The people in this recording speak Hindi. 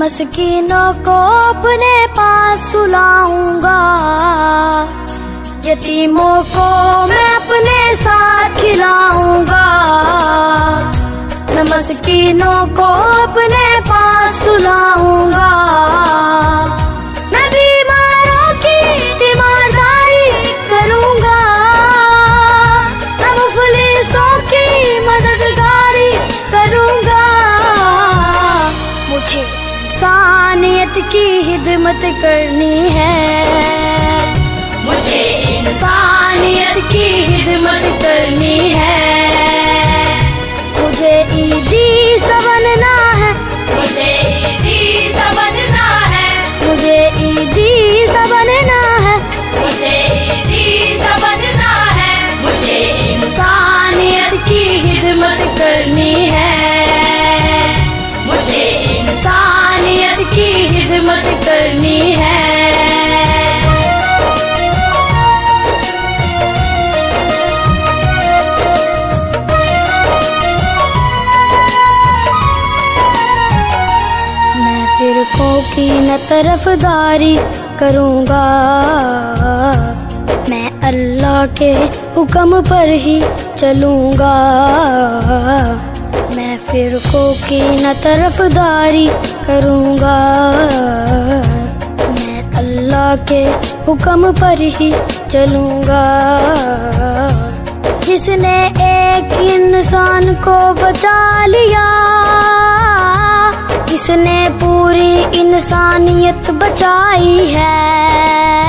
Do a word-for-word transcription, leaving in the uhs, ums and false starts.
मस्कीनों को अपने पास सुलाऊंगा, यतीमों को मैं अपने साथ खिलाऊंगा। मैं मस्कीनों को अपने पास सुलाऊंगा, मैं बीमारों की तीमारदारी करूंगा, मैं मुफलिसों की मददगारी करूंगा। मुझे इंसानियत की हिदमत करनी है, मुझे इंसानियत की हिदमत करनी है। मुझे ईदी सा बनना है, मुझे ईदी सा बनना है, मुझे ईदी सा बनना है, मुझे ईदी सा बनना है। मुझे इंसानियत की हिदमत करनी है, मुझे इंसानियत की हिदमत करनी है। फिरकों की न तरफदारी करूंगा, मैं अल्लाह के हुक्म पर ही चलूंगा। मैं फिरकों की न तरफदारी करूंगा, मैं अल्लाह के हुक्म पर ही चलूंगा। जिसने एक इंसान को बचा लिया, जिसने पूरी इंसानियत बचाई है।